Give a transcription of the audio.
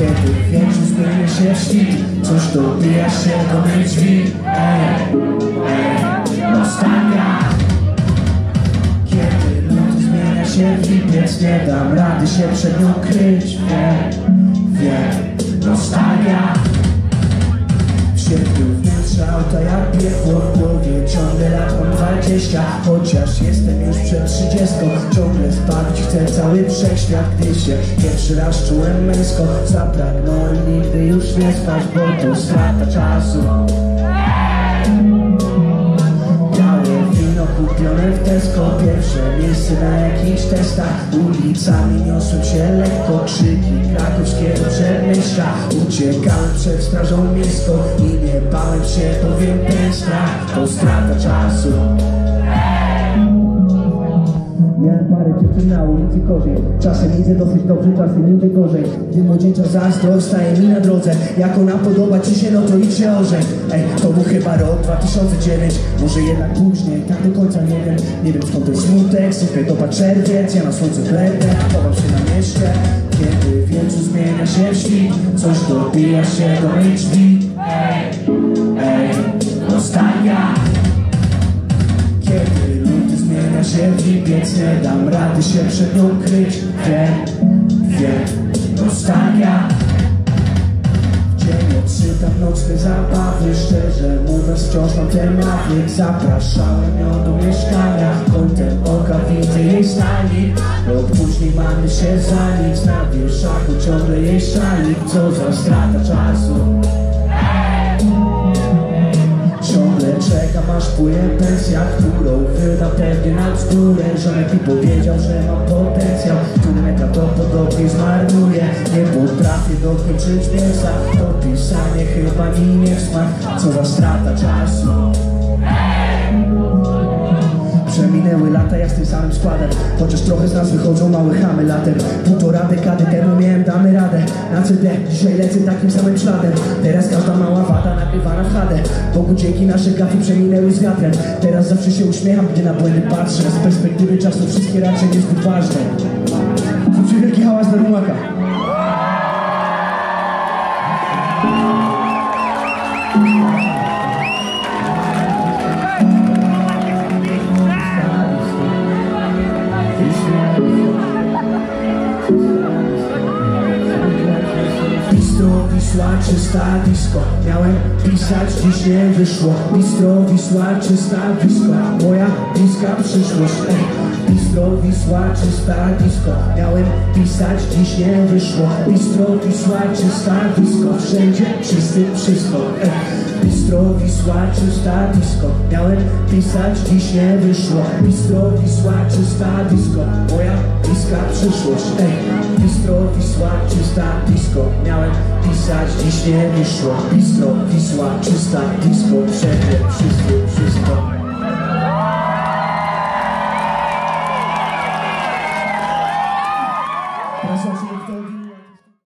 Kiedy wieczór zmienia się w świt, coś dobija się do mych drzwi. Nostalgia. Kiedy luty zmienia się w lipiec, nie dam rady się przed nią kryć. Nostalgia. W sierpniu wnętrza auta jak piekło, w głowie ciągle lat mam 20. Chociaż jestem już przed 30, ciągle spalić chcę cały wszechświat. Gdy się pierwszy raz czułem męsko, zapragnąłem nigdy już nie spać, bo to strata czasu. Kupione w Tesco, pierwsze miejsce na jakichś testach. Ulicami niosłem się lekko, krzyki krakowskiego przedmieścia. Uciekałem przed strażą miejską i nie bałem się, powiem ten strach to strata czasu. Miałem parę dziewczyn na ulicy korzej. Czasem idę dosyć dobrze, czasem idę gorzej. Gdy młodzieńcza zazdrość staje mi na drodze. Jak ona podoba ci się, no to idź się ożeń. To był chyba rok 2009. Może jednak później, tak do końca nie wiem. Nie wiem skąd ten smutek, słuchaj to czerwiec. Ja na słońcu chlebę, chowam się na mieście. Kiedy wieczór zmienia się w świt, coś dobija się do mych drzwi. Nostalgia. Kiedy luty zmienia się w lipiec, nie dam rady się przed nią kryć. Nostalgia. W dzień odczytam nocne zabawy, szczerze mówiąc wciąż mam ten nawyk. Zapraszałem ją do mieszkania, kątem oka widzę jej stalik. Rok później mamy się za nic, na wieszaku ciągle jej szalik. Co za strata czasu. Ciągle czekam aż płynie pensja, którą wydam pewnie na bzdurę. Żonek mi powiedział, że mam potencjał, który najprawdopodobniej zmarnuję. Nie potrafię dokończyć mięsa, to pisanie chyba mi nie w smak. Co za strata czasu. Przeminęły lata jak z tym samym składem, chociaż trochę z nas wychodzą małe chamy latem. Półtora dekady temu miałem damy radę na CD, dzisiaj lecę takim samym śladem. Teraz każda mała wada nagrywana w HD. Bogu dzięki nasze gafy przeminęły z wiatrem. Teraz zawsze się uśmiecham, gdy na błędy patrzę. Z perspektywy czasu wszystkie raczej niezbyt ważne. Zróbcie wielki hałas dla Rumaka. Bistro Wisła, czysta disco. Miałem pisać, dziś nie wyszło. Bistro Wisła, czysta disco. Moja bliska przyszłość. Bistro Wisła, czysta disco. Miałem pisać, dziś nie wyszło. Bistro Wisła, czysta disco. Wszędzie wszyscy wszystko. Bistro Wisła, czysta disco. Miałem pisać, dziś nie wyszło. Bistro Wisła, czysta disco. Moja bliska przyszłość. Bistro Wisła, czysta disco. Miałem pisać, dziś nie wyszło. Bistro Wisła, czysta disco. Wszędzie wszyscy wszystko.